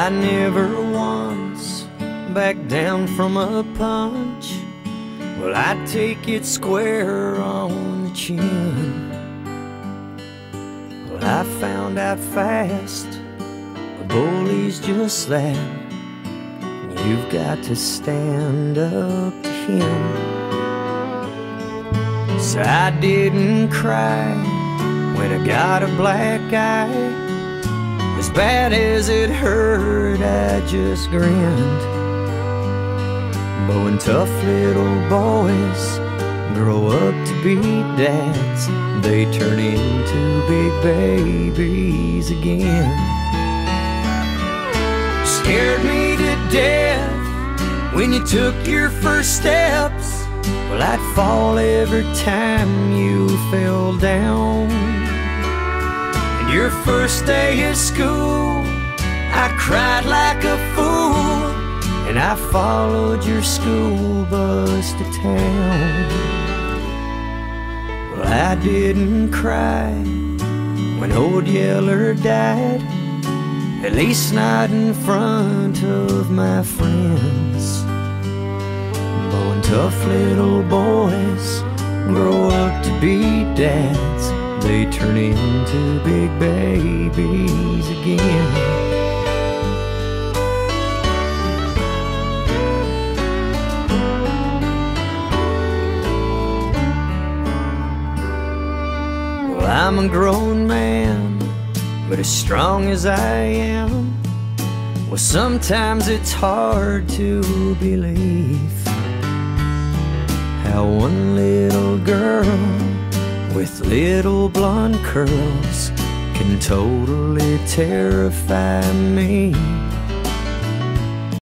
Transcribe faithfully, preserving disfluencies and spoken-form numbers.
never once backed down from a punch. Well, I take it square on the chin. Well, I found out fast a bully's just that, and you've got to stand up to him. So I didn't cry when I got a black eye. As bad as it hurt, I just grinned. But when tough little boys grow up to be dads, they turn into big babies again. Scared me to death when you took your first steps. Well, I'd fall every time you fell down. And your first day of school, I cried like a fool, and I followed your school bus to town. Well, I didn't cry when old Yeller died, at least not in front of my friends. But when tough little boys grow up to be dads, they turn into big babies again. I'm a grown man, but as strong as I am, well, sometimes it's hard to believe how one little girl with little blonde curls can totally terrify me.